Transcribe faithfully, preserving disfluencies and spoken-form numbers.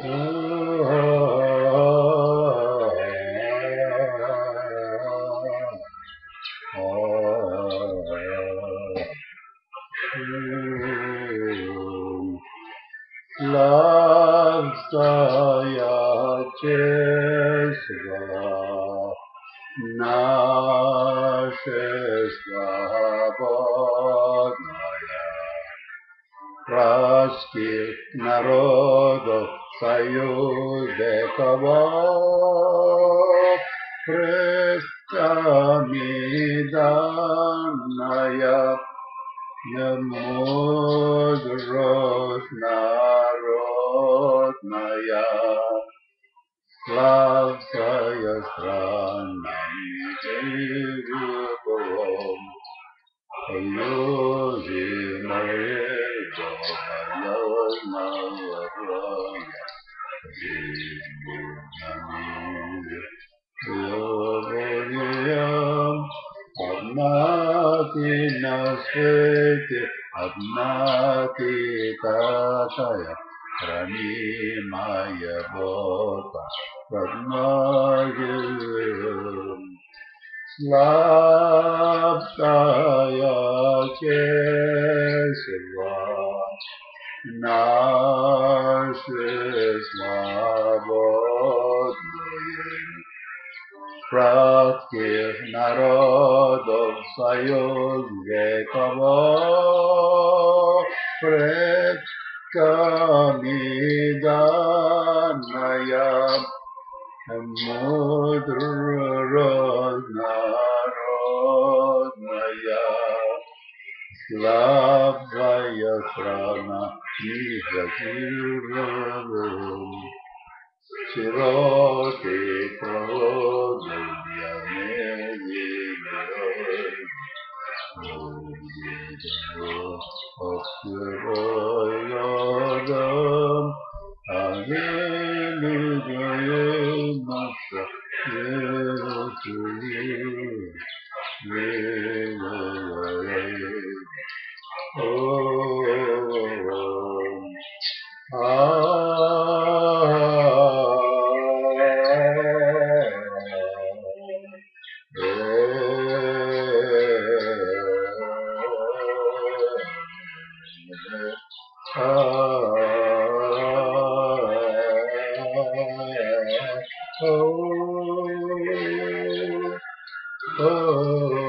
Slavstaya Chesva Naše slobodное русских народов союз веков предками данная мудрость народная, славная страна миром, союзе моего морозного края, любовь. Одна ты на свете, одна ты такая, ранимая Бога, родная. Славная честь наши свободные, братских народов союз веков предками данная мудрость народная, слабая страна мира широкий проход для открой родом, Аллилуйя, наша Oh, oh, oh.